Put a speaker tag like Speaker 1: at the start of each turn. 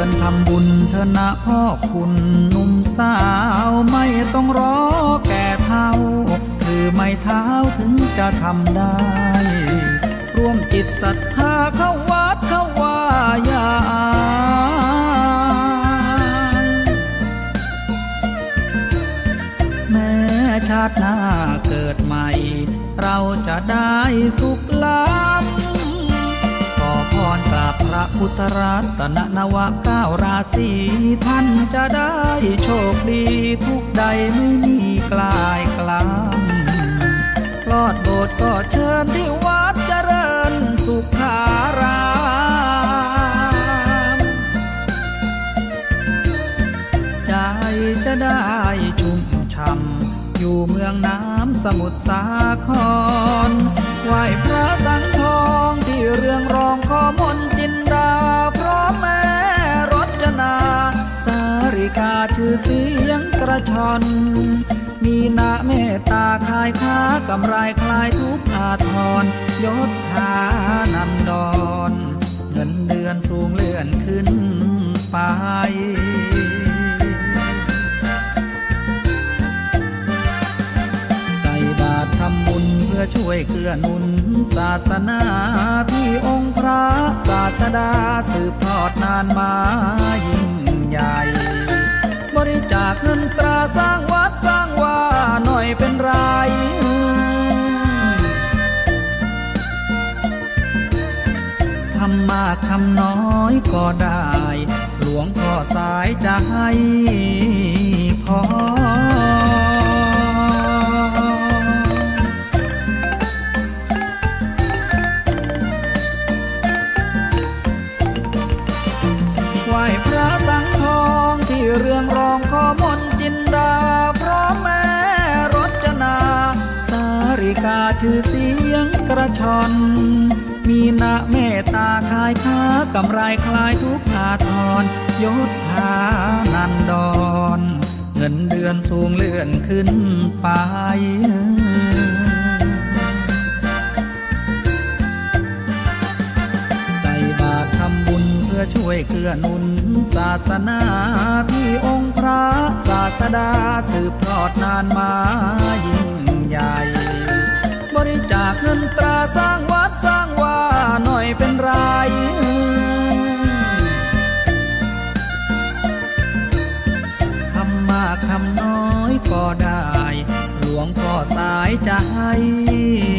Speaker 1: นทำบุญเถอะนะพ่อคุณหนุ่มสาวไม่ต้องรอแก่เท่าถือไม้เท้าถึงจะทำได้ร่วมจิตศรัทธาเข้าวัดเข้าวายาแม้ชาติหน้าเกิดใหม่เราจะได้สุขล้ำขอพรกราบพระพุทธรัตนนวะเก้าราศีท่านจะได้โชคดีทุกใดไม่มีกลายกลำลอดโบสถ์ก็เชิญที่วัดเจริญสุขารามใจจะได้ชุ่มช่ำอยู่เมืองน้ำสมุทรสาครไหว้พระสังฆทองที่เรืองรองขอมนจินดาพร้อมแม่รจนาสาริกาชื่อเสียงกระชอนมีนาเมตตาคายค้ากำไรคลายทุกอาทรยศฐานันดรเงินเดือนสูงเลื่อนขึ้นไปใส่บาตรทำบุญเพื่อช่วยเกื้อหนุนศาสนาที่องค์พระศาสดาสืบทอดนานมายิ่งใหญ่บริจาคเงินตราสร้างวัดสร้างว่าหน่อยเป็นไรทำมากทำน้อยก็ได้หลวงพ่อสายจะให้พอไหว้พระสังฆทองที่เรืองรองขอมนจินดาพร้อมแม่รจนาสาริกาชื่อเสียงกระชอนมีนาเมตตาคายค้ากำไรคลายทุกอาทรยศฐานันดรเงินเดือนสูงเลื่อนขึ้นไปใส่บาตรทำบุญเพื่อช่วยเกื้อหนุนศาสนาที่องค์พระศาสดาสืบทอดนานมายิ่งใหญ่บริจาคเงินตราสร้างวัดสร้างว่าหน่อยเป็นไรทำมากทำน้อยก็ได้หลวงพ่อสายจะให้